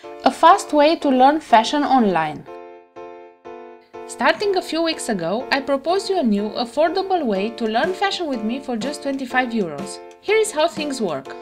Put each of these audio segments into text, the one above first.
A fast way to learn fashion online. Starting a few weeks ago, I proposed you a new, affordable way to learn fashion with me for just 25 euros. Here is how things work.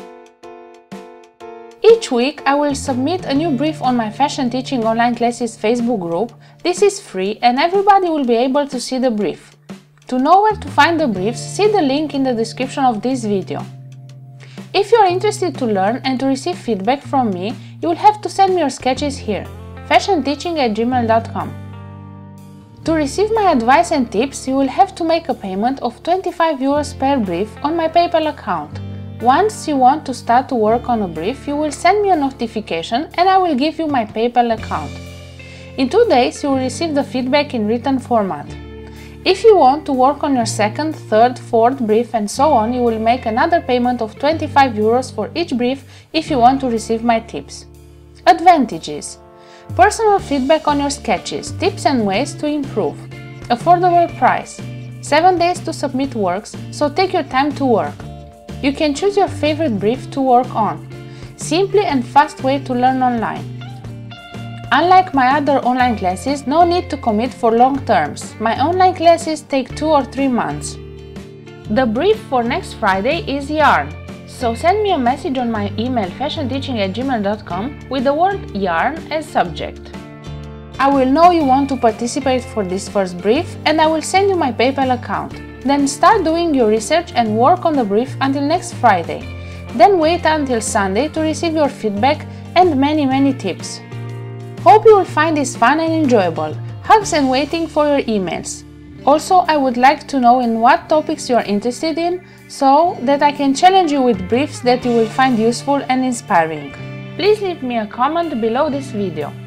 Each week I will submit a new brief on my Fashion Teaching Online Classes Facebook group. This is free and everybody will be able to see the brief. To know where to find the briefs, see the link in the description of this video. If you are interested to learn and to receive feedback from me, you will have to send me your sketches here, fashionteaching@gmail.com. To receive my advice and tips, you will have to make a payment of 25 euros per brief on my PayPal account. Once you want to start to work on a brief, you will send me a notification and I will give you my PayPal account. In 2 days, you will receive the feedback in written format. If you want to work on your second, third, fourth brief and so on, you will make another payment of 25 euros for each brief if you want to receive my tips. Advantages: personal feedback on your sketches, tips and ways to improve. Affordable price: 7 days to submit works, so take your time to work. You can choose your favorite brief to work on. Simply and fast way to learn online. Unlike my other online classes, no need to commit for long terms. My online classes take 2 or 3 months. The brief for next Friday is yarn. So send me a message on my email fashionteaching@gmail.com with the word yarn as subject. I will know you want to participate for this first brief and I will send you my PayPal account. Then start doing your research and work on the brief until next Friday. Then wait until Sunday to receive your feedback and many tips. Hope you will find this fun and enjoyable. Hugs and waiting for your emails. Also, I would like to know in what topics you are interested in, so that I can challenge you with briefs that you will find useful and inspiring. Please leave me a comment below this video.